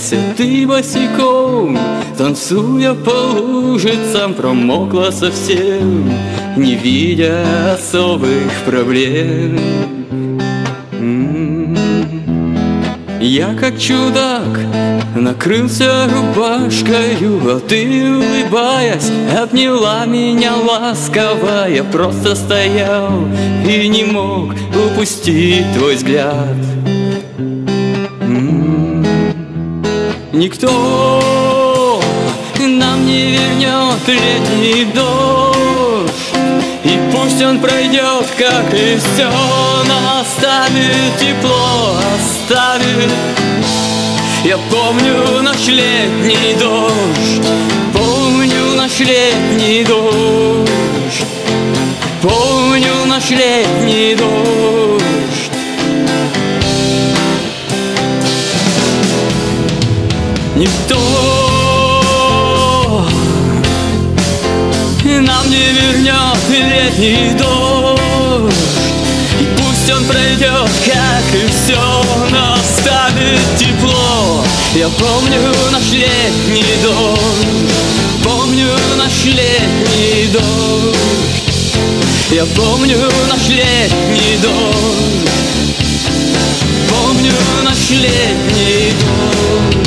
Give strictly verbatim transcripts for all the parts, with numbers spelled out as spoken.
прогулялась, а ты босиком, танцуя по лужицам, промокла совсем, не видя особых проблем. Я как чудак накрылся рубашкою, а ты, улыбаясь, обняла меня ласково. Я просто стоял и не мог упустить твой взгляд. М-м-м. Никто нам не вернет летний дождь, и пусть он пройдет, как и все, но оставит тепло, оставит. Я помню наш летний дождь, помню наш летний дождь, помню наш летний дождь. Никто нам не вернет летний дождь, и пусть он пройдет, как и все, но оставит тепло. Я помню наш летний дождь, помню наш летний дождь, я помню наш летний дождь, помню наш летний дождь.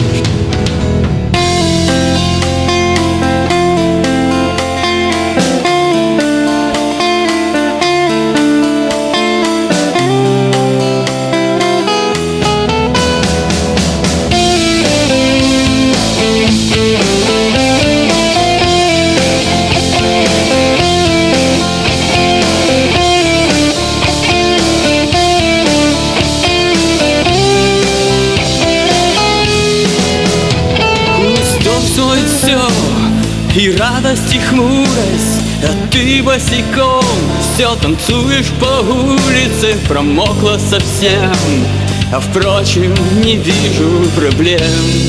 И радость, и хмурость, а ты босиком все танцуешь по улице, промокла совсем, а впрочем, не вижу проблем.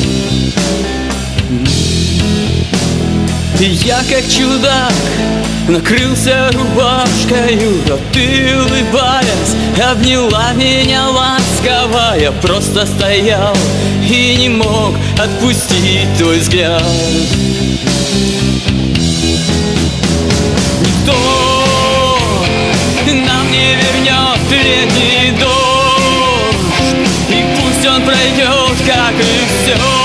И я как чудак накрылся рубашкою, а ты, улыбаясь, обняла меня ласково. Я просто стоял и не мог отпустить твой взгляд. Никто нам не вернет летний дождь, и пусть он пройдет, как и все.